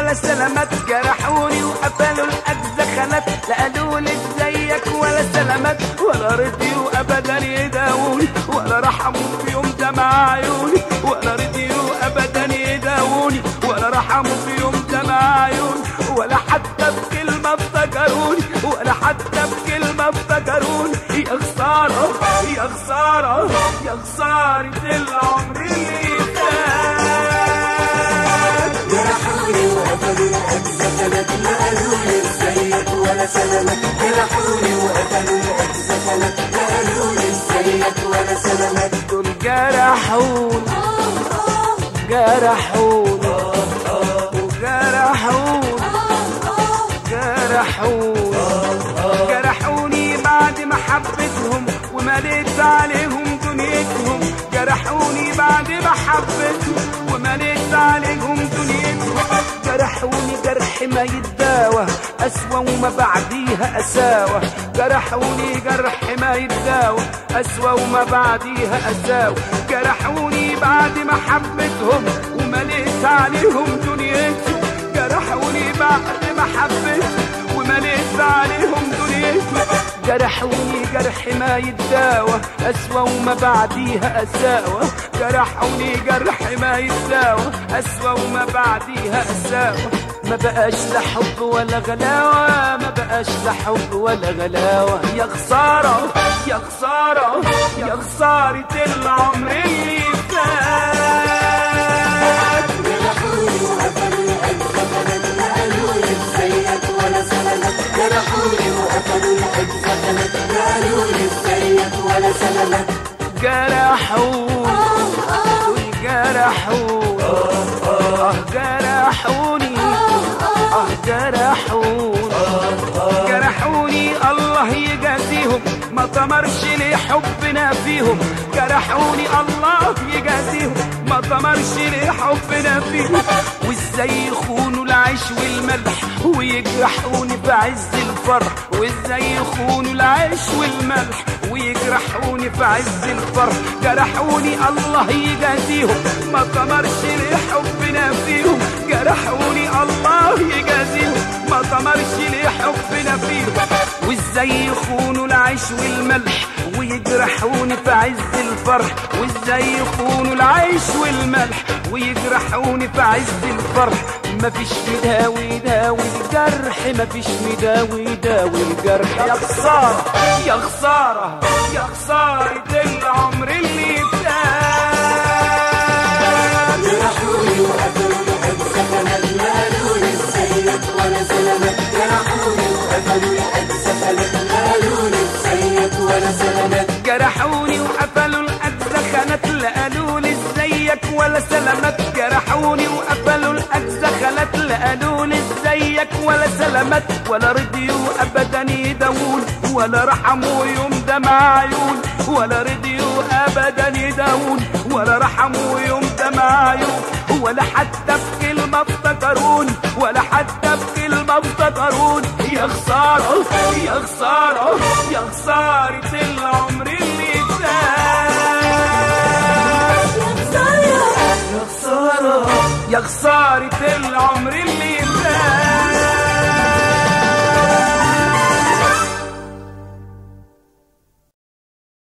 ولا سلامات، جرحوني وقفلوا الأجزة خانات، لا قالوا لي ازيك ولا سلامات، ولا رضيوا أبدا يداووني، ولا رحموا في يوم دمع عيوني، ولا رضيوا أبدا يداووني، ولا رحموا في يوم دمع عيوني، ولا حتى بكلمة افتكروني، ولا حتى بكلمة افتكروني. يا خسارة يا خسارة يا خسارة العمر اللي فات. جرحوني وقفلوا الأجزة خانات، لا قالوا لي ازيك ولا سلامات، جرحوني وقفلوا الأجزة خانات، لا قالوا لي ازيك ولا سلامات. دول جرحوني جرحوني وجرحوني جرحوني بعد ما حبيتهم ومليت عليهم دنيتهم، جرحوني بعد ما حبيتهم ومليت عليهم دنيتهم، جرحوني جرح ما يتداوى أسوأ وما بعديها أساوى، جرحوني جرح ما يتداوى أسوأ وما بعديها أساوى، جرحوني بعد ما حبيتهم ومليت عليهم دنيتهم، جرحوني بعد ما حبيتهم ومليت عليهم دنيتهم، جرحوني جرح ما يتداوى أسوأ وما بعديها أساوى، جرحوني جرح ما يتداوى أسوأ وما بعديها أساوى. ما بقاش لا حب ولا غلاوة، ما بقاش لا حب ولا غلاوة. يا خسارة يا خسارة يا خسارة العمر اللي فات. جرحوني وقفلوا الأجزة خانات، لا قالوا لي ازيك ولا سلامات، جرحوني وقفلوا الأجزة خانات، لا قالوا لي ازيك ولا سلامات. جرحوني جرحوني جرحوني جرحوني جرحوني الله يجازيهم، ما طمرش لي حبنا فيهم، جرحوني الله يجازيهم، ما طمرش لي حبنا فيهم، وازاي يخونوا العيش والملح ويجرحوني في عز الفرح، وازاي يخونوا العيش والملح ويجرحوني في عز الفرح، جرحوني الله يجازيهم، ما طمرش لي حبنا فيهم، جرحوني الله يجازيهم، ما طمرش لي حبنا فيهم، وازاي يخونوا العيش والملح ويجرحوني في عز الفرح، وازاي يخونوا العيش والملح ويجرحوني في عز الفرح. مفيش مداوي يداوي الجرح، مفيش مداوي يداوي الجرح. يا خسارة يا خسارة يا خسارة العمر اللي فات. جرحوني وقفلوا الأجزة خانات، لا قالوا لي ازيك ولا سلامات، جرحوني وقفلوا الأجزة خانات، لا قالوا لي ازيك ولا سلامات. جرحوني وقفلوا الأجزة خانات، لا قالوا لي ازيك ولا سلامات، جرحوني وقفلوا الأجزة خانات، لا قالوا لي ازيك ولا سلامات، ولا رضيوا أبدا يداوون، ولا رحموا يوم دمع عيون، ولا رضيوا أبدا يداوون، ولا رحموا يوم دمع عيون، ولا حتى بكلمة افتكروني، ولا حتى بكلمة افتكروني. يا خسارة يا خسارة يا خسارة العمر اللي فات. يا خسارة يا خسارة العمر اللي